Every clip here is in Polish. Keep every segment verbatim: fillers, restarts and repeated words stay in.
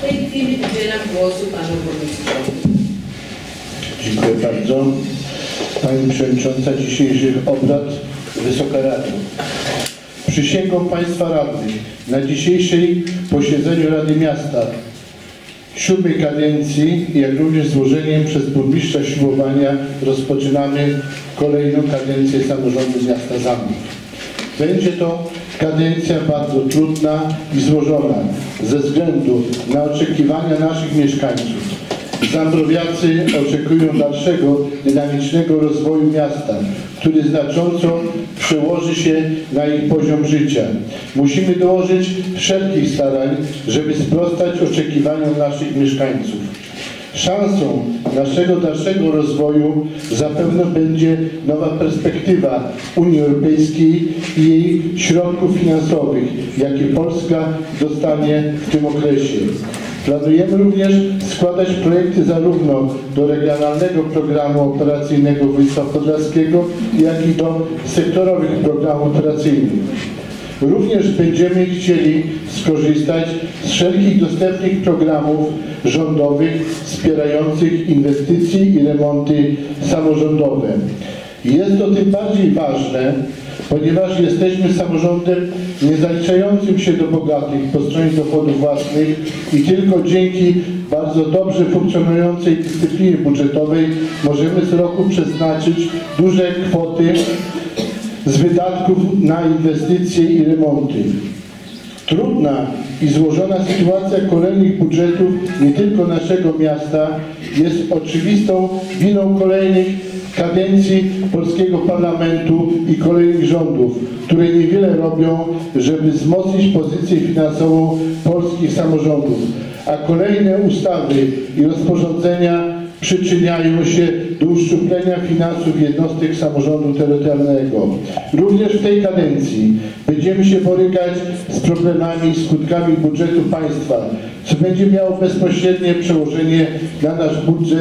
tej chwili udzielam głosu panu burmistrzowi. Dziękuję bardzo. Pani Przewodnicząca dzisiejszych obrad, Wysoka Rado. Przysięgą Państwa Radnych na dzisiejszej posiedzeniu Rady Miasta siódmej kadencji, jak również złożeniem przez burmistrza ślubowania rozpoczynamy kolejną kadencję samorządu miasta Zambrów. Będzie to kadencja bardzo trudna i złożona ze względu na oczekiwania naszych mieszkańców. Zambrowiacy oczekują dalszego dynamicznego rozwoju miasta, który znacząco przełoży się na ich poziom życia. Musimy dołożyć wszelkich starań, żeby sprostać oczekiwaniom naszych mieszkańców. Szansą naszego dalszego rozwoju zapewne będzie nowa perspektywa Unii Europejskiej i jej środków finansowych, jakie Polska dostanie w tym okresie. Planujemy również składać projekty zarówno do Regionalnego Programu Operacyjnego Województwa Podlaskiego, jak i do sektorowych programów operacyjnych. Również będziemy chcieli skorzystać z wszelkich dostępnych programów rządowych wspierających inwestycje i remonty samorządowe. Jest to tym bardziej ważne, ponieważ jesteśmy samorządem nie zaliczającym się do bogatych po stronie dochodów własnych i tylko dzięki bardzo dobrze funkcjonującej dyscyplinie budżetowej możemy co roku przeznaczyć duże kwoty z wydatków na inwestycje i remonty. Trudna i złożona sytuacja kolejnych budżetów nie tylko naszego miasta jest oczywistą winą kolejnych kadencji polskiego parlamentu i kolejnych rządów, które niewiele robią, żeby wzmocnić pozycję finansową polskich samorządów, a kolejne ustawy i rozporządzenia przyczyniają się do uszczuplenia finansów jednostek samorządu terytorialnego. Również w tej kadencji będziemy się borykać z problemami i skutkami budżetu państwa, co będzie miało bezpośrednie przełożenie na nasz budżet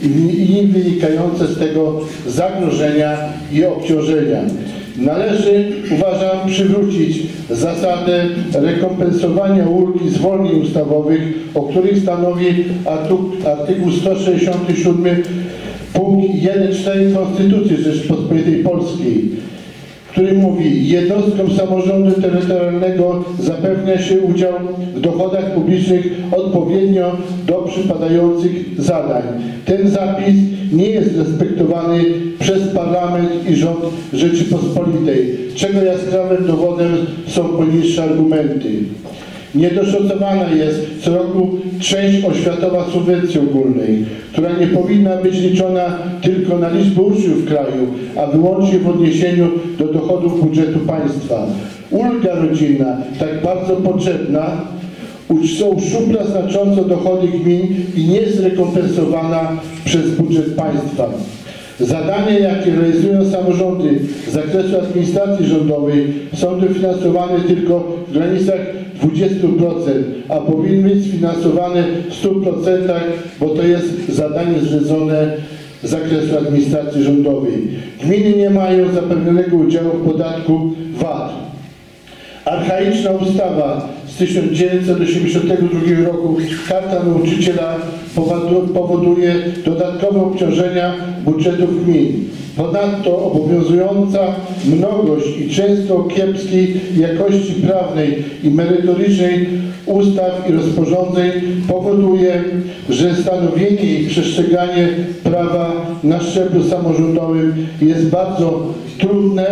i wynikające z tego zagrożenia i obciążenia. Należy, uważam, przywrócić zasadę rekompensowania ulg i zwolnień ustawowych, o których stanowi artykuł sto sześćdziesiąty siódmy punkt jeden cztery Konstytucji Rzeczypospolitej Polskiej, który mówi: jednostkom samorządu terytorialnego zapewnia się udział w dochodach publicznych odpowiednio do przypadających zadań. Ten zapis nie jest respektowany przez parlament i rząd Rzeczypospolitej, czego jaskrawym dowodem są poniższe argumenty. Niedoszacowana jest co roku część oświatowa subwencji ogólnej, która nie powinna być liczona tylko na liczbę uczniów w kraju, a wyłącznie w odniesieniu do dochodów budżetu państwa. Ulga rodzinna, tak bardzo potrzebna, uszczupla znacząco dochody gmin i nie jest rekompensowana przez budżet państwa. Zadania, jakie realizują samorządy z zakresu administracji rządowej, są dofinansowane tylko w granicach dwudziestu procent, a powinny być sfinansowane w stu procentach, bo to jest zadanie zlecone z zakresu administracji rządowej. Gminy nie mają zapewnionego udziału w podatku V A T. Archaiczna ustawa z tysiąc dziewięćset osiemdziesiątego drugiego roku, Karta Nauczyciela, powoduje dodatkowe obciążenia budżetów gmin. Ponadto obowiązująca mnogość i często kiepskiej jakości prawnej i merytorycznej ustaw i rozporządzeń powoduje, że stanowienie i przestrzeganie prawa na szczeblu samorządowym jest bardzo trudne,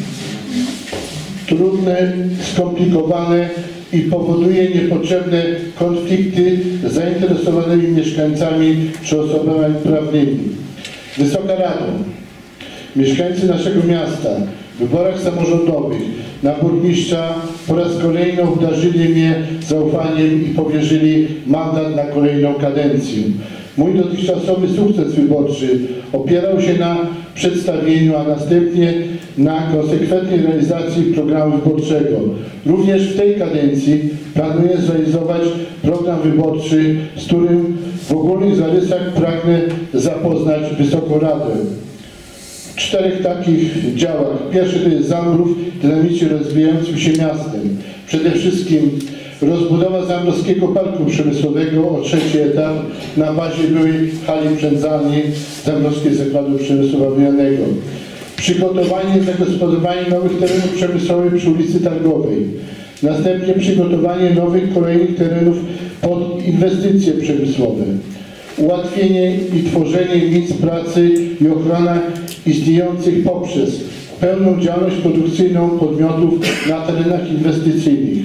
trudne, skomplikowane i powoduje niepotrzebne konflikty z zainteresowanymi mieszkańcami czy osobami prawnymi. Wysoka Rado, mieszkańcy naszego miasta w wyborach samorządowych na burmistrza po raz kolejny obdarzyli mnie zaufaniem i powierzyli mandat na kolejną kadencję. Mój dotychczasowy sukces wyborczy opierał się na przedstawieniu, a następnie na konsekwentnej realizacji programu wyborczego. Również w tej kadencji planuję zrealizować program wyborczy, z którym w ogólnych zarysach pragnę zapoznać Wysoką Radę. W czterech takich działach. Pierwszy to jest Zambrów, dynamicznie rozwijającym się miastem. Przede wszystkim Rozbudowa Zambrowskiego Parku Przemysłowego o trzeci etap na bazie byłej hali przędzalni Zambrowskiego Zakładu Przemysłu Bawełnianego. Przygotowanie i zagospodarowanie nowych terenów przemysłowych przy ulicy Targowej. Następnie przygotowanie nowych kolejnych terenów pod inwestycje przemysłowe. Ułatwienie i tworzenie miejsc pracy i ochrona istniejących poprzez pełną działalność produkcyjną podmiotów na terenach inwestycyjnych.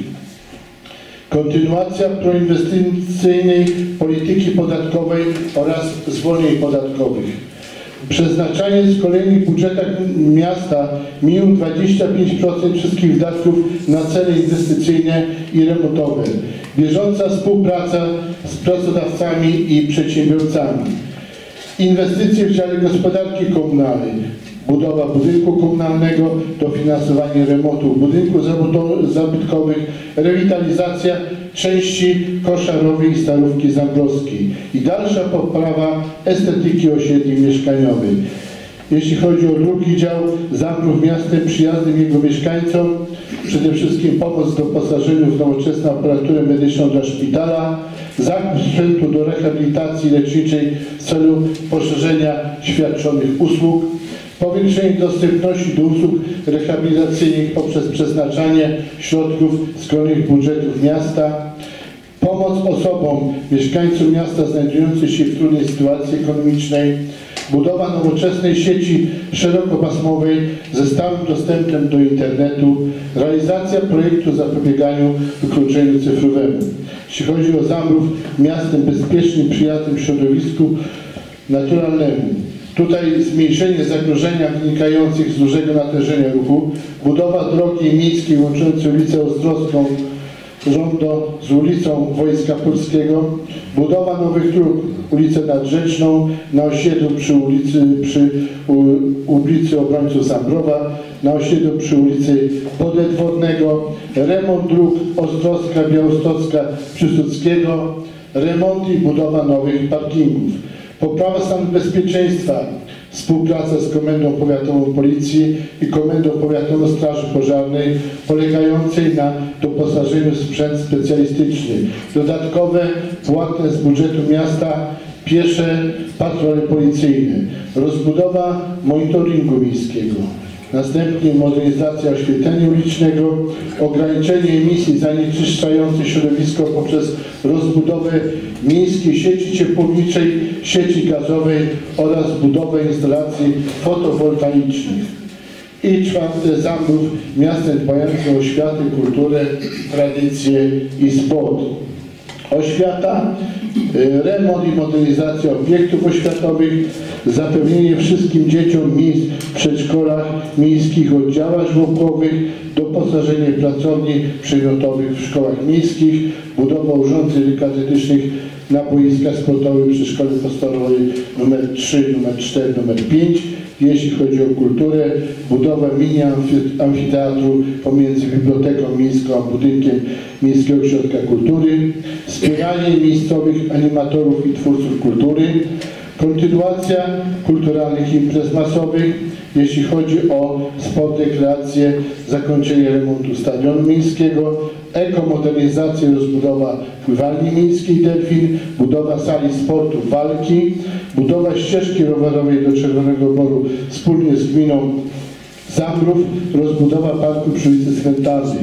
Kontynuacja proinwestycyjnej polityki podatkowej oraz zwolnień podatkowych. Przeznaczanie z kolejnych budżetach miasta minimum dwadzieścia pięć procent wszystkich wydatków na cele inwestycyjne i remontowe. Bieżąca współpraca z pracodawcami i przedsiębiorcami. Inwestycje w dziale gospodarki komunalnej. Budowa budynku komunalnego, dofinansowanie remontów budynków zabytkowych, rewitalizacja części Koszarowej i Starówki Zambrowskiej i dalsza poprawa estetyki osiedli mieszkaniowych. Jeśli chodzi o drugi dział, Zambrów miastem przyjaznym jego mieszkańcom, przede wszystkim pomoc w doposażeniu w nowoczesną aparaturę medyczną dla szpitala, zakup sprzętu do rehabilitacji leczniczej w celu poszerzenia świadczonych usług, powiększenie dostępności do usług rehabilitacyjnych poprzez przeznaczanie środków z kolejnych budżetów miasta, pomoc osobom, mieszkańcom miasta znajdującym się w trudnej sytuacji ekonomicznej, budowa nowoczesnej sieci szerokopasmowej ze stałym dostępem do internetu, realizacja projektu zapobieganiu wykluczeniu cyfrowemu. Jeśli chodzi o Zambrów, miastem bezpiecznym, przyjaznym w środowisku naturalnemu. Tutaj zmniejszenie zagrożenia wynikających z dużego natężenia ruchu, budowa drogi miejskiej łączącej ulicę Ostrowską Rondo z ulicą Wojska Polskiego, budowa nowych dróg, ulicę Nadrzeczną na osiedlu przy ulicy, przy u, ulicy Obrońców Zambrowa, na osiedlu przy ulicy Podedwornego, remont dróg Ostrowska, Białostocka, Piłsudskiego, remont i budowa nowych parkingów. Poprawa stanu bezpieczeństwa, współpraca z Komendą Powiatową Policji i Komendą Powiatową Straży Pożarnej polegającej na doposażeniu w sprzęt specjalistyczny. Dodatkowe, płatne z budżetu miasta piesze patrole policyjne. Rozbudowa monitoringu miejskiego. Następnie modernizacja oświetlenia ulicznego, ograniczenie emisji zanieczyszczających środowisko poprzez rozbudowę miejskiej sieci ciepłowniczej, sieci gazowej oraz budowę instalacji fotowoltaicznych. I czwarte, Zambrów, miastem dbającym o oświatę, kulturę, tradycję i sport. Oświata, remont i modernizacja obiektów oświatowych, zapewnienie wszystkim dzieciom miejsc w przedszkolach, miejskich oddziałach żłobkowych, doposażenie pracowni przedmiotowych w szkołach miejskich, budowa urządzeń katedrycznych na boiskach sportowych przy szkole podstawowej numer trzy, numer cztery, numer pięć. Jeśli chodzi o kulturę, budowa mini amfiteatru pomiędzy biblioteką miejską a budynkiem Miejskiego Ośrodka Kultury, wspieranie miejscowych animatorów i twórców kultury, kontynuacja kulturalnych imprez masowych, jeśli chodzi o sport, rekreację, zakończenie remontu stadionu miejskiego, ekomodernizację, rozbudowa pływalni miejskiej Delfin, budowa sali sportu walki, budowa ścieżki rowerowej do Czerwonego Boru wspólnie z gminą Zambrów, rozbudowa parku przy ulicy Cmentarnej.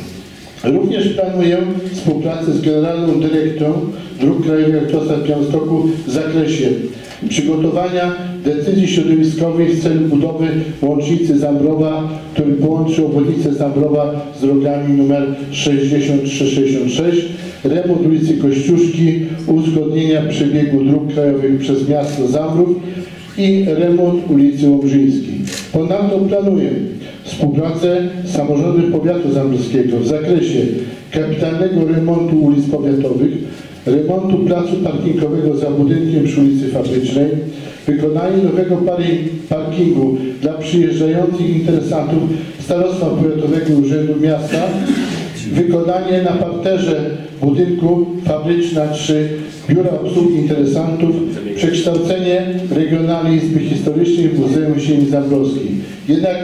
Również planuję współpracę z Generalną Dyrekcją Dróg Krajowych Autostrad w Białymstoku w zakresie przygotowania decyzji środowiskowej w celu budowy łącznicy Zambrowa, który połączy obwodnicę Zambrowa z drogami nr sześćdziesiąt trzy sześćdziesiąt sześć, remont ulicy Kościuszki, uzgodnienia przebiegu dróg krajowych przez miasto Zambrów i remont ulicy Łobrzyńskiej. Ponadto planuję współpracę z samorządem powiatu zambrowskiego w zakresie kapitalnego remontu ulic powiatowych, remontu placu parkingowego za budynkiem przy ulicy Fabrycznej, wykonanie nowego parkingu dla przyjeżdżających interesantów Starostwa Powiatowego Urzędu Miasta, wykonanie na parterze budynku Fabryczna trzy Biura Obsługi Interesantów, przekształcenie Regionalnej Izby Historycznej w Muzeum Ziemi Zambrowskiej. Jednak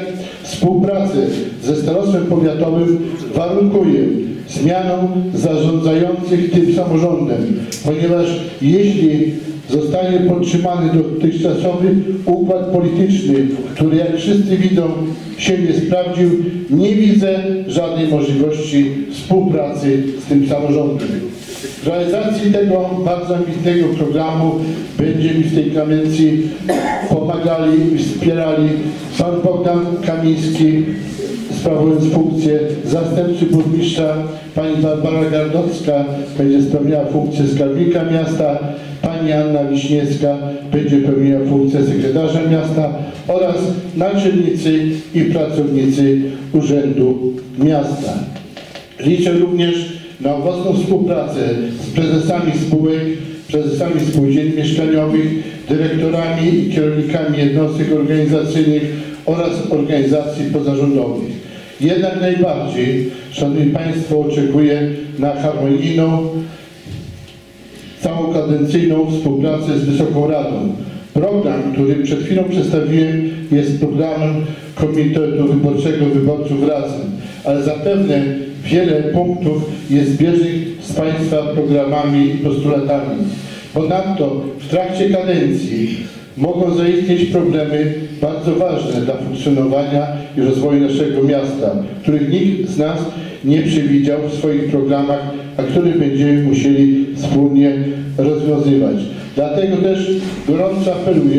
Współpracę ze starostwem powiatowym warunkuje zmianą zarządzających tym samorządem, ponieważ jeśli zostanie podtrzymany dotychczasowy układ polityczny, który jak wszyscy widzą się nie sprawdził, nie widzę żadnej możliwości współpracy z tym samorządem. W realizacji tego bardzo ambitnego programu będzie mi w tej kadencji pomagali i wspierali pan Bogdan Kamiński, sprawując funkcję zastępcy burmistrza, pani Barbara Gardocka będzie spełniała funkcję skarbnika miasta, pani Anna Wiśniewska będzie pełniła funkcję sekretarza miasta oraz naczelnicy i pracownicy Urzędu Miasta. Liczę również na owocną współpracę z prezesami spółek, prezesami spółdzielni mieszkaniowych, dyrektorami i kierownikami jednostek organizacyjnych oraz organizacji pozarządowych. Jednak najbardziej, szanowni państwo, oczekuję na harmonijną, całokadencyjną współpracę z Wysoką Radą. Program, który przed chwilą przedstawiłem, jest programem Komitetu Wyborczego Wyborców Razem, ale zapewne wiele punktów jest zbieżnych z państwa programami i postulatami. Ponadto w trakcie kadencji mogą zaistnieć problemy bardzo ważne dla funkcjonowania i rozwoju naszego miasta, których nikt z nas nie przewidział w swoich programach, a które będziemy musieli wspólnie rozwiązywać. Dlatego też gorąco apeluję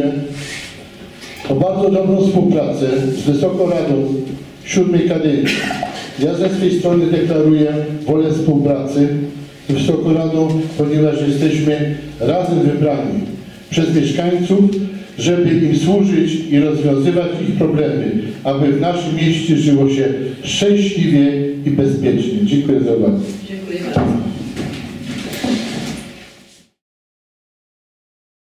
o bardzo dobrą współpracę z Wysoką Radą siódmej kadencji. Ja ze swej strony deklaruję wolę współpracy z Wysoką Radą, ponieważ jesteśmy razem wybrani przez mieszkańców, żeby im służyć i rozwiązywać ich problemy, aby w naszym mieście żyło się szczęśliwie i bezpiecznie. Dziękuję za uwagę. Dziękuję bardzo.